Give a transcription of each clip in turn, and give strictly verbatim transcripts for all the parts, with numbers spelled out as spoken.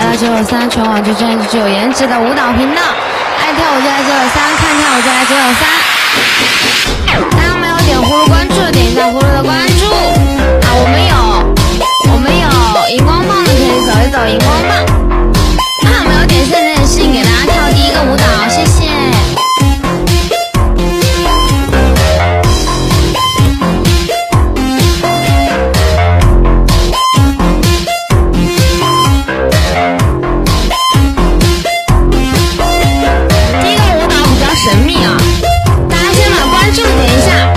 来九九三，全网最专业、最有颜值的舞蹈频道。爱跳舞就来九九三，看跳舞就来九九三。大家没有点葫芦关注的，点一下葫芦的关注啊！我们有，我们有荧光棒的，可以走一走荧光棒。看有没有点现在的视频，给大家跳第一个舞蹈，谢谢。神秘啊！大家先把关注点一下。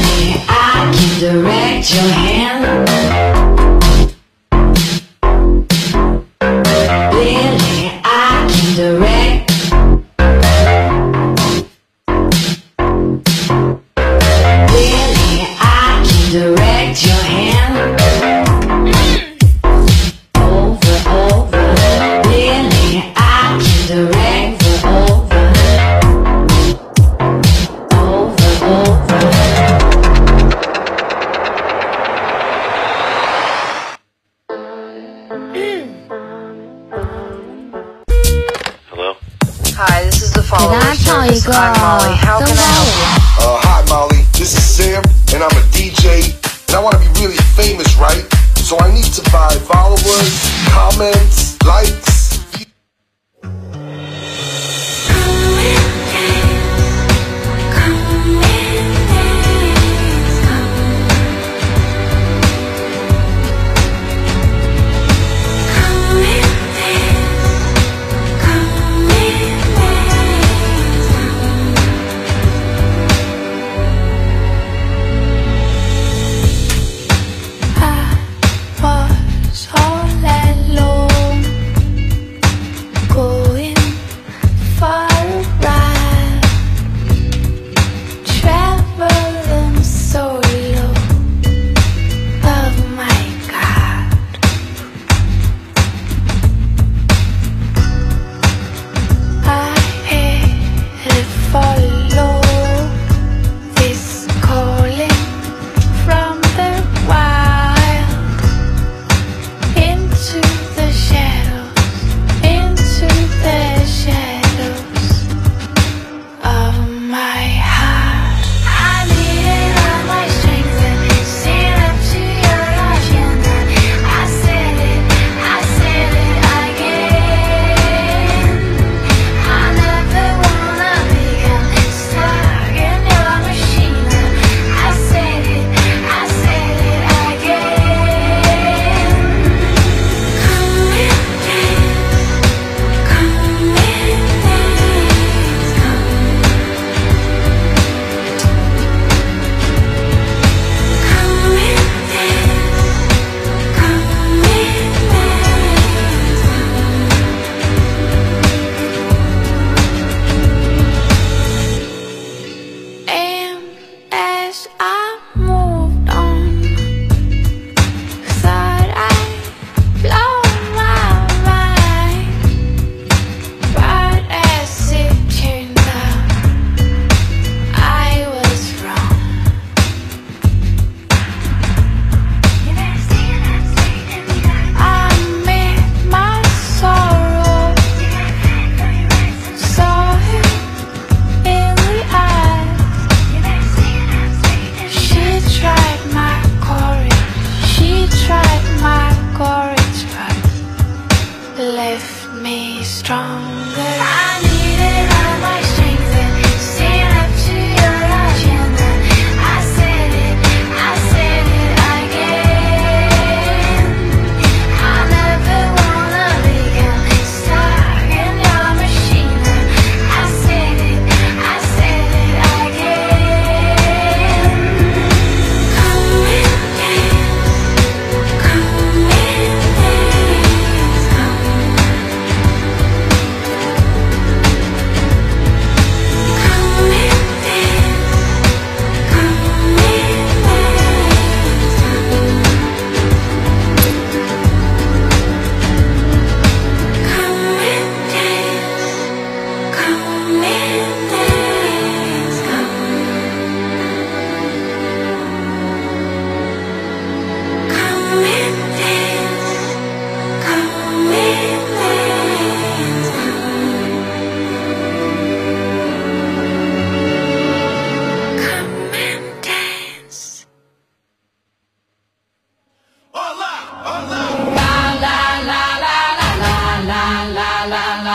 Hi Molly, this is Sam, and I'm a D J, and I want to be really famous, right? So I need to buy followers, comments, likes.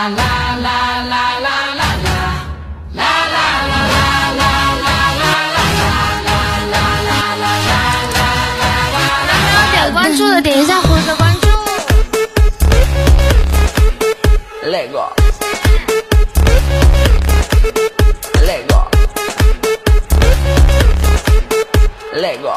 关注的点一下胡子关注。 Lego Lego Lego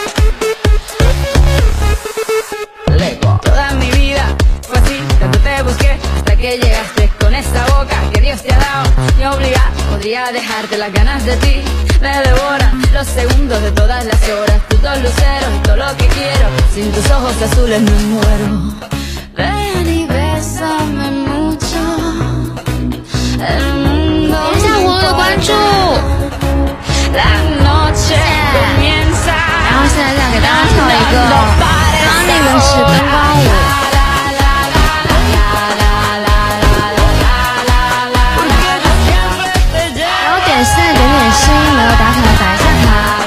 Lego. Toda mi vida fue así, tanto te busqué hasta que llegaste con esa boca que Dios te ha dado. Y obligado podría dejarte las ganas de ti. Me devoran los segundos de todas las horas, tus dos luceros y todo lo que quiero. Sin tus ojos azules me muero. Ven y bésame mucho. El mundo. 点一下胡子关注。 La noche comienza. 然后现在再给大家跳一个刚那个是灯光舞。然后点现在点点声音没有打卡的打一下卡。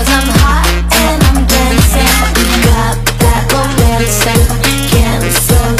Can't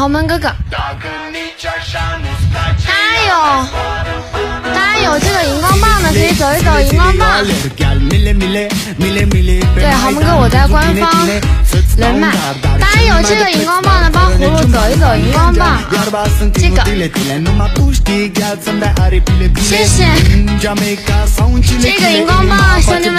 豪门哥哥，大家有大家有这个荧光棒的可以走一走荧光棒。对，豪门哥我在官方人脉，大家有这个荧光棒的帮葫芦走一走荧光棒。这个，谢谢。这个荧光棒，兄弟们，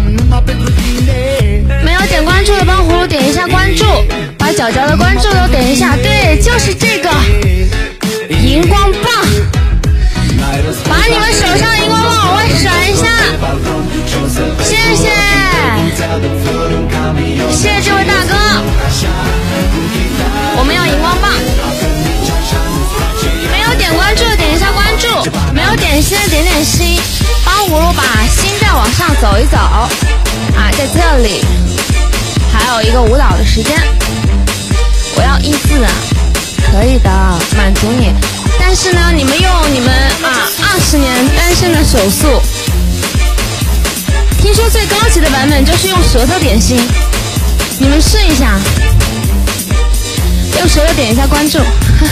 没有点关注的帮葫芦点一下关注，把角角的关注都点一下。对，就是这个荧光棒，把你们手上的荧光棒往外甩一下。谢谢，谢谢这位大哥。我们要荧光棒，没有点关注的点一下关注，没有点心的点点心，帮葫芦把心再往上走一走啊，在这里还有一个舞蹈的时间，我要一字啊，可以的，满足你。但是呢，你们用你们啊二十年单身的手速，听说最高级的版本就是用舌头点心，你们试一下，用舌头点一下关注。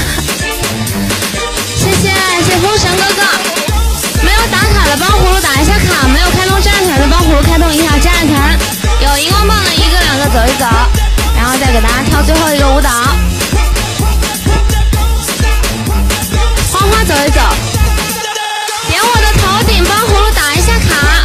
谢谢谢风神哥哥，没有打卡的帮葫芦打一下卡，没有开通战团的帮葫芦开通一下战团，有荧光棒的一个两个走一走，然后再给大家跳最后一个舞蹈，花花走一走，点我的头顶帮葫芦打一下卡。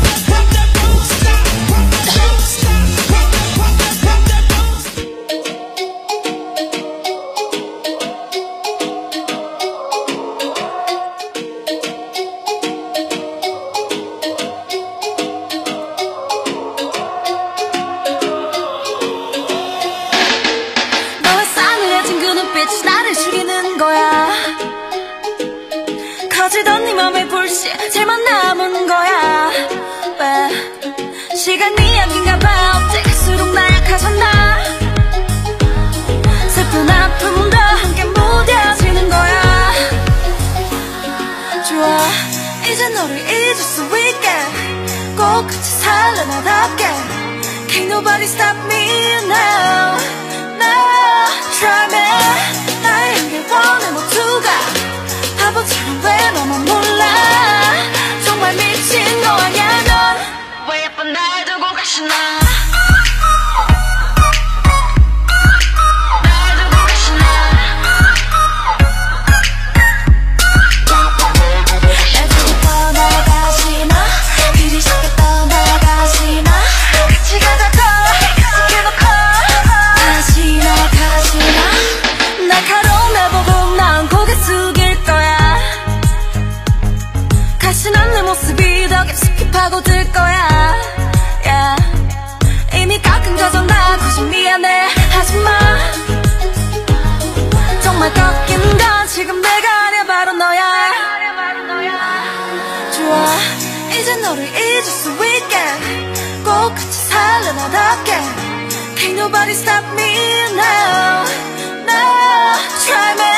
제만 남은 거야 왜 시간이 아닌가 봐 어째 갈수록 나약해졌나 슬픈 아픔도 함께 무뎌지는 거야 좋아 이제 너를 잊을 수 있게 꼭 같이 살래 나답게 Can't nobody stop me now now Try me 나의 향기 원해 모두가 바보처럼 왜 너만 몰라 정말 미친 거 아냐 넌 왜 예쁜 날 두고 가시나 날 두고 가시나 날 두고 떠나가시나 길이 쉽게 떠나가시나 같이 가자고 약속해놓고 가시나 가시나 날카로운 날 보고 난 고개 숙일 거야 가시난 내 모습이 더 깊숙이 파고들 거야 yeah. 이미 깎은 거잖아 나 굳이 미안해 하지마 정말 꺾인 건 지금 내가 아니야 바로 너야 좋아 이제 너를 잊을 수 있게 꼭 같이 살래 나답게 Can't nobody stop me now now Try me